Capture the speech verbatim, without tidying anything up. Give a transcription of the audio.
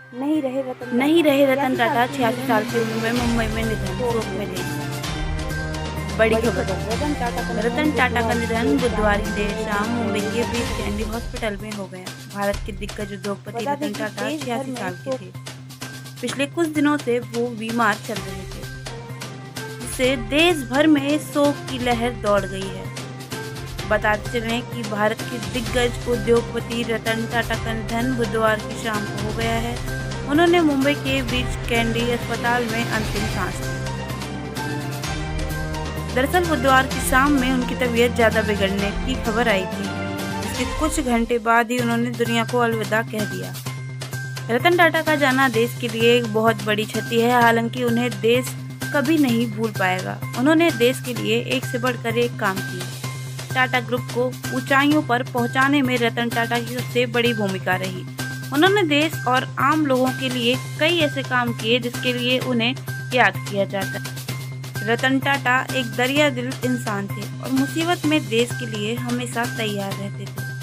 नहीं रहे रतन नहीं रहे रतन छियासी टाटा साल की छियासी साल की उम्र उम्र में मुंबई में निधन, शोक में थे। बड़ी बड़ी खबर। खबर रतन टाटा का रतन टाटा का निधन बुधवार की देर शाम शाम मुंबई के में ब्रीच कैंडी हॉस्पिटल में हो गया। भारत के दिग्गज उद्योगपति बता दें रतन कि टाटा देश भर छियासी में साल के शोक थे। पिछले कुछ दिनों से वो बीमार चल रहे थे, जिससे देश भर में शोक की लहर दौड़ गई है। बताते चलें कि भारत के दिग्गज उद्योगपति रतन टाटा का निधन बुधवार की शाम को हो गया है। उन्होंने मुंबई के ब्रीच कैंडी अस्पताल में अंतिम सांस ली। दरअसल बुधवार की शाम में उनकी तबीयत ज्यादा बिगड़ने की खबर आई थी। इसके कुछ घंटे बाद ही उन्होंने दुनिया को अलविदा कह दिया। रतन टाटा का जाना देश के लिए एक बहुत बड़ी क्षति है, हालांकि उन्हें देश कभी नहीं भूल पाएगा। उन्होंने देश के लिए एक से बढ़कर एक काम किया। टाटा ग्रुप को ऊंचाइयों पर पहुंचाने में रतन टाटा की सबसे बड़ी भूमिका रही। उन्होंने देश और आम लोगों के लिए कई ऐसे काम किए जिसके लिए उन्हें याद किया जाता है। रतन टाटा एक दरिया दिल इंसान थे और मुसीबत में देश के लिए हमेशा तैयार रहते थे।